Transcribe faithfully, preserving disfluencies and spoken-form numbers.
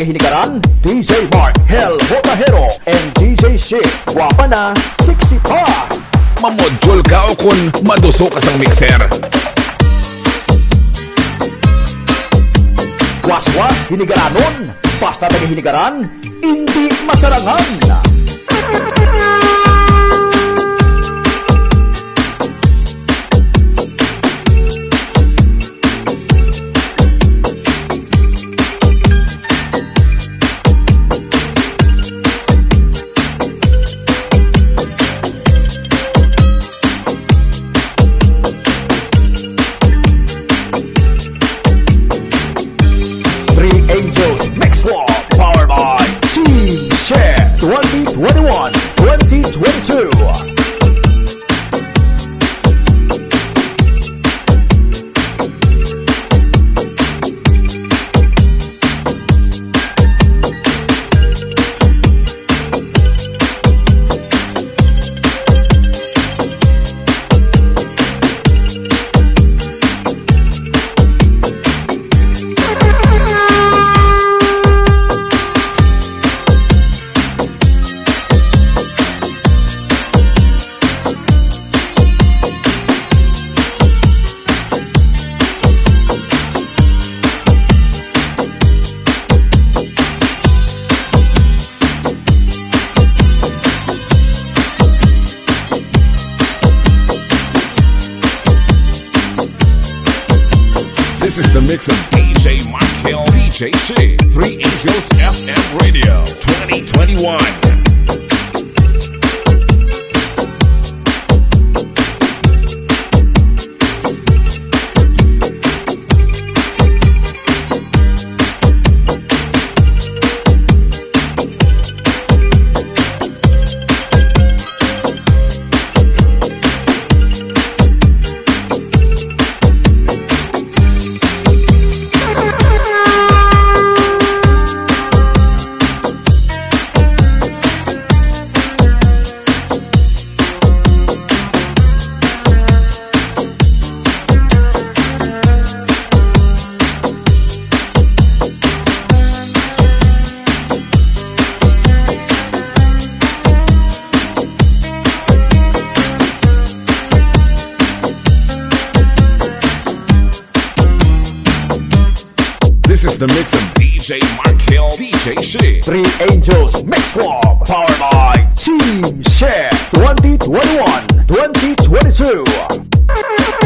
tagahiligaran, D J Markgil Botahero and D J Shi Wapa na, sexy pa. Mamodjol ka o kung maduso ka sang mixer. Was-was hinigaranon, basta tagahiligaran, hindi masarangan. Angels Mix War, powered by Team Share twenty twenty-one twenty twenty-two. This is the mix of D J Markgil, D J Shi, Three Angels F M Radio twenty twenty-one. This is the mix of D J Markgil, D J Shi, Three Angels Mix War, powered by Team Share twenty twenty-one twenty twenty-two.